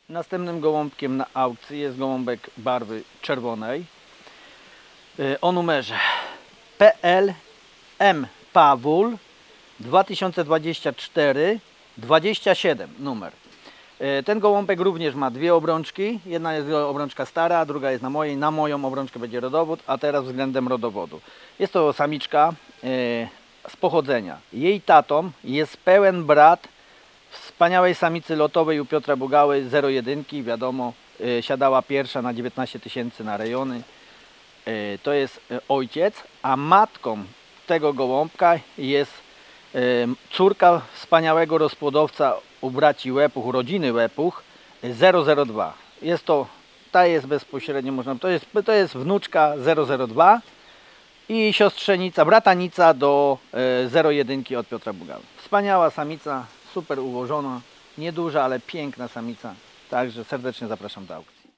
Następnym gołąbkiem na aukcji jest gołąbek barwy czerwonej o numerze PL M Pawul 2024 27 numer. Ten gołąbek również ma dwie obrączki. Jedna jest obrączka stara, a druga jest na mojej. Na moją obrączkę będzie rodowód, a teraz względem rodowodu. Jest to samiczka z pochodzenia. Jej tatą jest pełen brat wspaniałej samicy lotowej u Piotra Bugały 01, wiadomo, siadała pierwsza na 19 000 na rejony. To jest ojciec, a matką tego gołąbka jest córka wspaniałego rozpłodowca u braci Łepuch, u rodziny Łepuch 002. Ta jest bezpośrednio, to jest wnuczka 002 i siostrzenica, bratanica do 01 od Piotra Bugały. Wspaniała samica, super ułożona, nieduża, ale piękna samica. Także serdecznie zapraszam do aukcji.